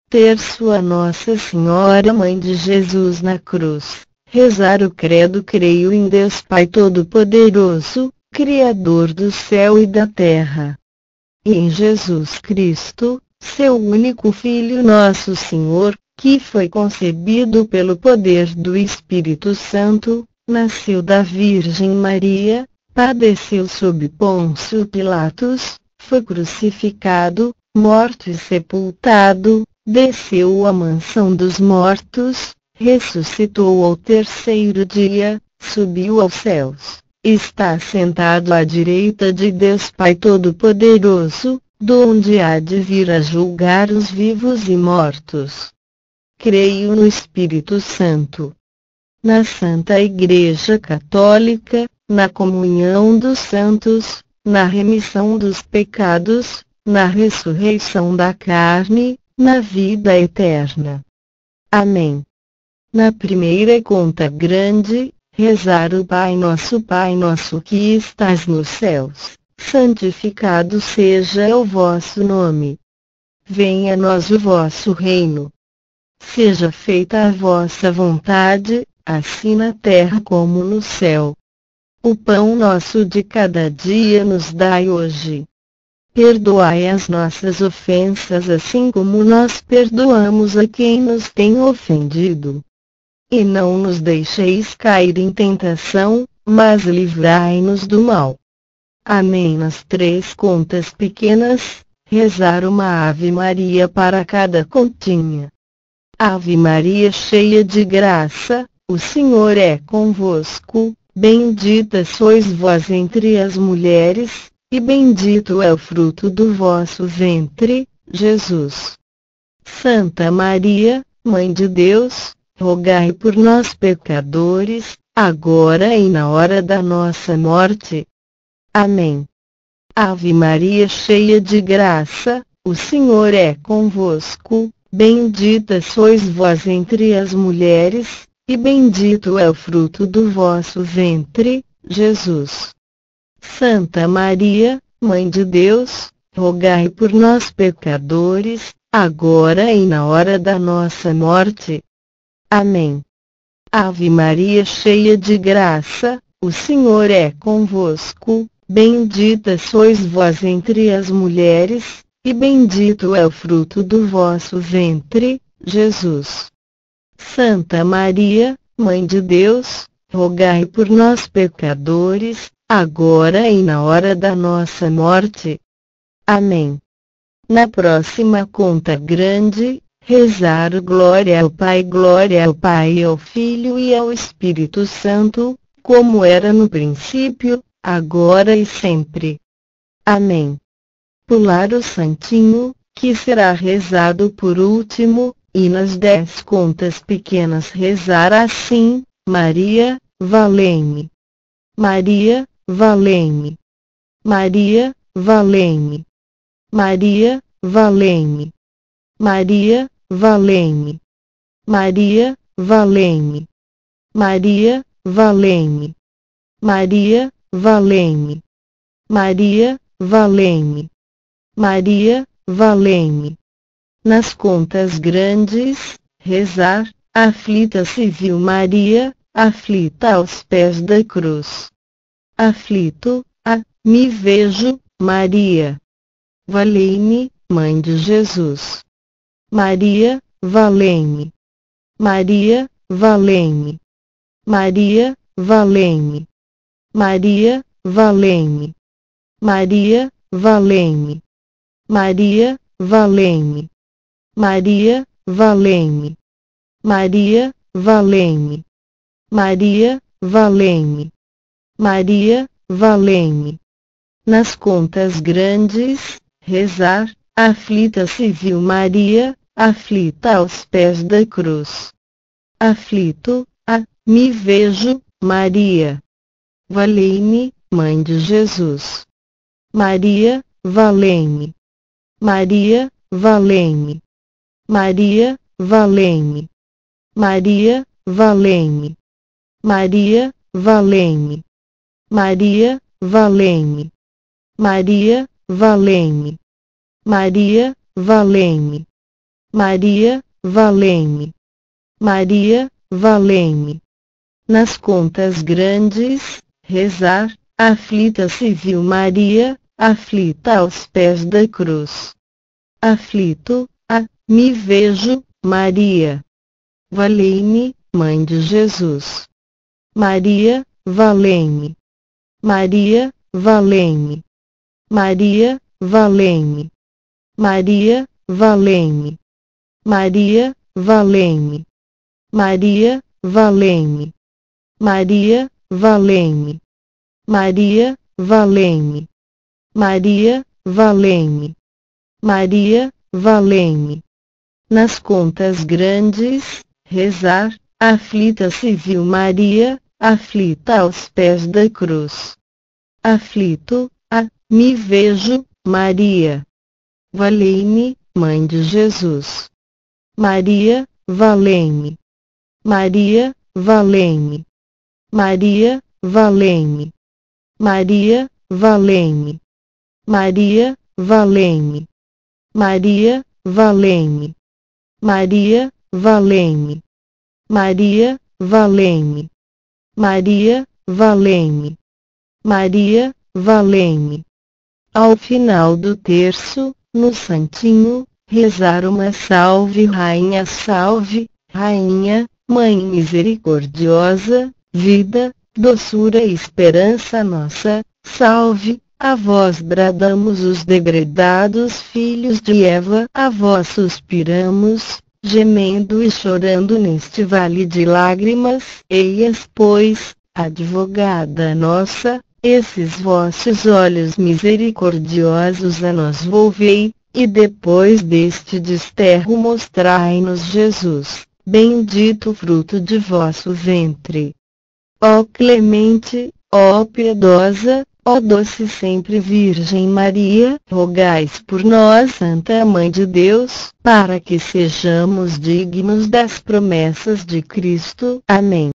Terço a Nossa Senhora Mãe de Jesus na cruz. Rezar o credo. Creio em Deus Pai Todo-Poderoso, Criador do céu e da terra, e em Jesus Cristo, seu único Filho nosso Senhor, que foi concebido pelo poder do Espírito Santo, nasceu da Virgem Maria, padeceu sob Pôncio Pilatos, foi crucificado, morto e sepultado, desceu à mansão dos mortos, ressuscitou ao terceiro dia, subiu aos céus, está sentado à direita de Deus Pai Todo-Poderoso, donde há de vir a julgar os vivos e mortos. Creio no Espírito Santo, na Santa Igreja Católica, na comunhão dos santos, na remissão dos pecados, na ressurreição da carne, na vida eterna. Amém. Na primeira conta grande, rezar o Pai Nosso que estás nos céus, santificado seja o vosso nome. Venha a nós o vosso reino. Seja feita a vossa vontade, assim na terra como no céu. O pão nosso de cada dia nos dai hoje. Perdoai as nossas ofensas assim como nós perdoamos a quem nos tem ofendido. E não nos deixeis cair em tentação, mas livrai-nos do mal. Amém. Nas três contas pequenas, rezar uma Ave Maria para cada continha. Ave Maria, cheia de graça, o Senhor é convosco, bendita sois vós entre as mulheres, e bendito é o fruto do vosso ventre, Jesus. Santa Maria, Mãe de Deus, rogai por nós pecadores, agora e na hora da nossa morte. Amém. Ave Maria, cheia de graça, o Senhor é convosco, bendita sois vós entre as mulheres, e bendito é o fruto do vosso ventre, Jesus. Santa Maria, Mãe de Deus, rogai por nós pecadores, agora e na hora da nossa morte. Amém. Ave Maria, cheia de graça, o Senhor é convosco, bendita sois vós entre as mulheres, e bendito é o fruto do vosso ventre, Jesus. Santa Maria, Mãe de Deus, rogai por nós pecadores, agora e na hora da nossa morte. Amém. Na próxima conta grande, rezar o glória ao Pai e ao Filho e ao Espírito Santo, como era no princípio, agora e sempre. Amém. Pular o santinho, que será rezado por último, e nas 10 contas pequenas rezar assim: Maria, valei-me. Maria, valei-me. Maria, valei-me. Maria, valei-me. Maria, valei-me. Maria, valei-me. Maria, valei-me. Maria, valei-me. Maria, valei-me. Maria, valei-me. Nas contas grandes, rezar: aflita se viu Maria, aflita aos pés da cruz. Aflito, me vejo, Maria. Valei-me, Mãe de Jesus. Maria, valei-me. Maria, valei-me. Maria, valei-me. Maria, valei-me. Maria, valei-me. Maria, valei-me. Maria, valei-me. Maria, valei-me. Maria, valei-me. Maria, valei-me. Nas contas grandes, rezar: aflita se viu Maria, aflita aos pés da cruz. Aflito, me vejo, Maria. Valei-me, Mãe de Jesus. Maria, valei-me. Maria, valei-me. Maria, valei-me. Maria, valei-me. Maria, valei-me. Maria, valei-me. Maria, valei-me. Maria, valei-me. Maria, valei-me. Maria, valei-me. Nas contas grandes, rezar, aflita se viu Maria, aflita aos pés da cruz. Aflito, me vejo, Maria. Valei-me, Mãe de Jesus. Maria, valei-me. Maria, valei-me. Maria, valei-me. Maria, valei-me. Maria, valei-me. Maria, valei-me. Maria, valei-me. Maria, valei-me. Maria, valei-me. Maria, valei-me. Nas contas grandes, rezar, aflita se viu Maria, aflita aos pés da cruz. Aflito, me vejo, Maria. Valei-me, Mãe de Jesus. Maria, valei-me. Maria, valei-me. Maria, valei-me. Maria, valei-me. Maria, valei-me. Maria, valei-me. Maria, valei-me. Maria, valei-me. Maria, valei-me. Maria, valei-me. Ao final do terço, no santinho, rezar uma salve Rainha, Mãe misericordiosa, vida, doçura e esperança nossa, salve, a vós bradamos os degredados filhos de Eva, a vós suspiramos, gemendo e chorando neste vale de lágrimas, eis, pois, advogada nossa, esses vossos olhos misericordiosos a nós volvei, e depois deste desterro mostrai-nos Jesus, bendito fruto de vosso ventre. Ó clemente, ó piedosa, ó doce sempre Virgem Maria, rogais por nós, Santa Mãe de Deus, para que sejamos dignos das promessas de Cristo. Amém.